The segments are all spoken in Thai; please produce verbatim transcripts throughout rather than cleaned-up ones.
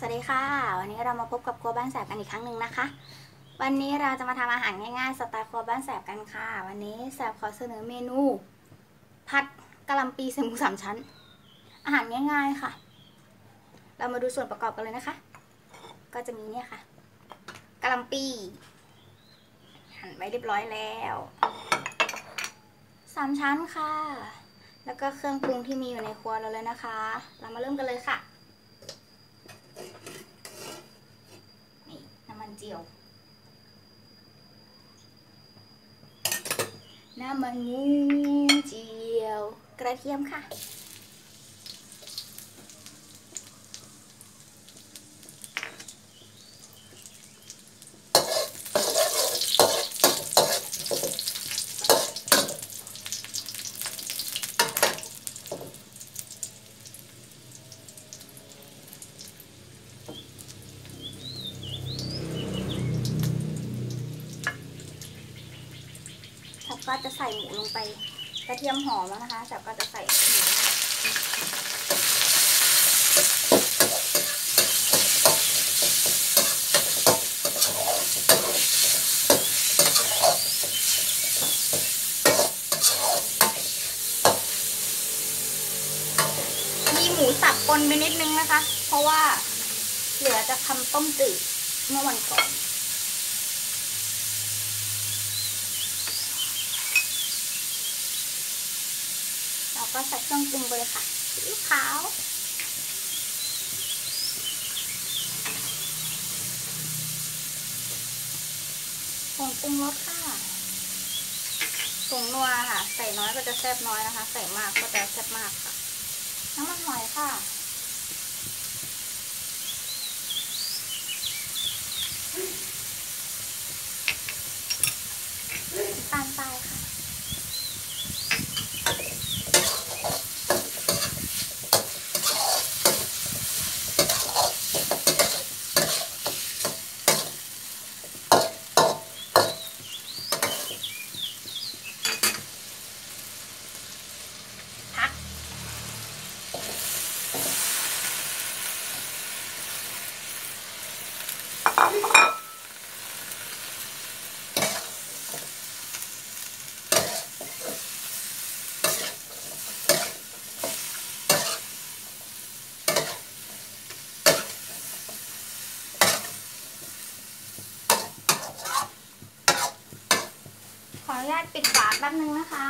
สวัสดีค่ะวันนี้เรามาพบกับครัวบ้านแสบกันอีกครั้งหนึ่งนะคะวันนี้เราจะมาทำอาหารง่ายๆสไตล์ครัวบ้านแสบกันค่ะวันนี้แสบขอเสนอเมนูผัดกะหล่ำปีใส่หมูสามชั้นอาหารง่ายๆค่ะเรามาดูส่วนประกอบกันเลยนะคะก็จะมีเนี่ยค่ะกะหล่ำปีหั่นไว้เรียบร้อยแล้วสามชั้นค่ะแล้วก็เครื่องปรุงที่มีอยู่ในครัวเราเลยนะคะเรามาเริ่มกันเลยค่ะน้ำมันเจียวน้ำมันงูเจียวกระเทียมค่ะสับก็จะใส่หมูลงไปกระเทียมหอมแล้วนะคะสับก็จะใส่หมูมีหมูสับปนไปนิดนึงนะคะเพราะว่าเหลือจะทำต้มจืดเมื่อวันก่อนเราก็ใส่เครื่องปรุงไปเลยค่ะซีอิ๊วขาวผงปรุงรสค่ะผงนัวค่ะใส่น้อยก็จะแซ่บน้อยนะคะใส่มากก็จะแซ่บมากค่ะน้ำมันหอยค่ะน้ำตาลทรายค่ะพักขออนุญาตปิดฝาแป๊บนึงนะคะ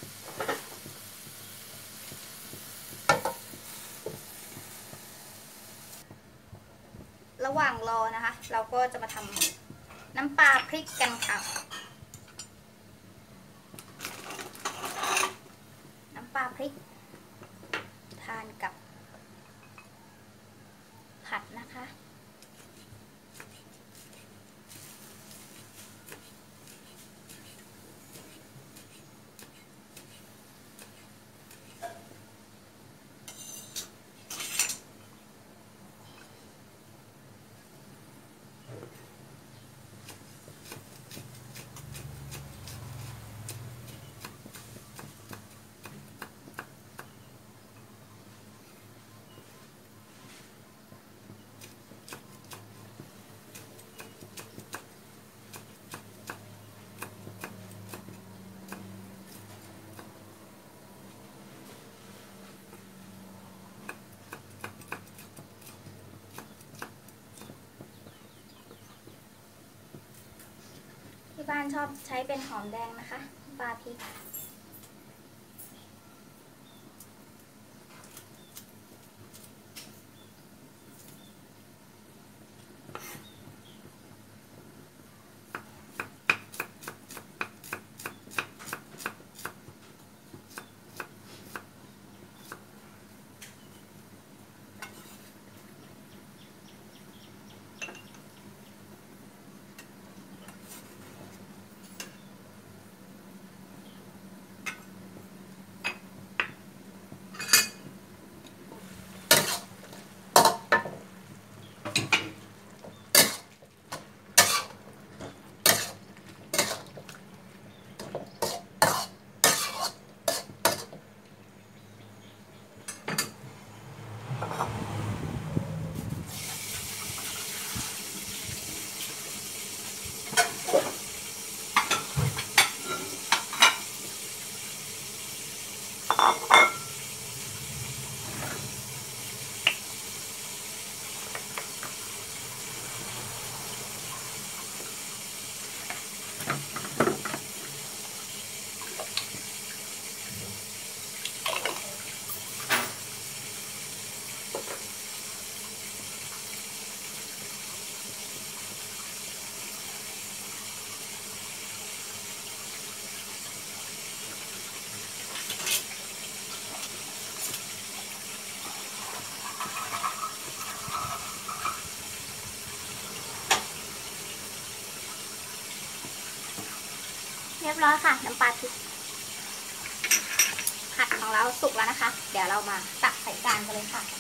ระหว่างรอนะคะเราก็จะมาทำน้ำปลาพริกกันค่ะน้ำปลาพริกทานกับผัดนะคะที่บ้านชอบใช้เป็นหอมแดงนะคะปลาพริกรียบร้อยค่ะน้ำปลาพริกผัดของเราสุกแล้วนะคะเดี๋ยวเรามาตักใส่จานกันเลยค่ะ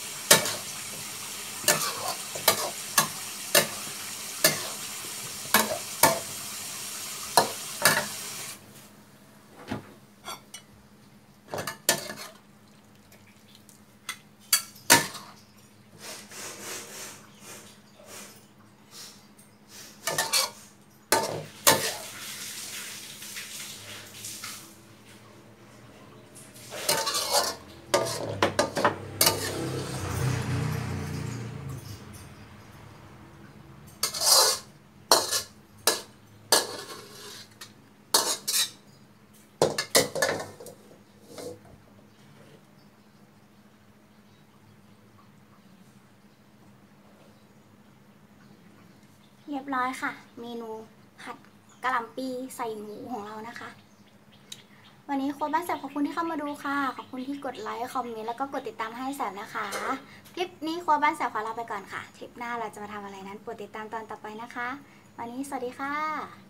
เรียบร้อยค่ะเมนูผัดกะหล่ำปีใส่หมูของเรานะคะวันนี้โค้ชบ้านแสบขอบคุณที่เข้ามาดูค่ะขอบคุณที่กดไลค์คอมเมนต์แล้วก็กดติดตามให้แสบนะคะคลิปนี้โค้ชบ้านแสบขอลาไปก่อนค่ะคลิปหน้าเราจะมาทำอะไรนั้นโปรดติดตามตอนต่อไปนะคะวันนี้สวัสดีค่ะ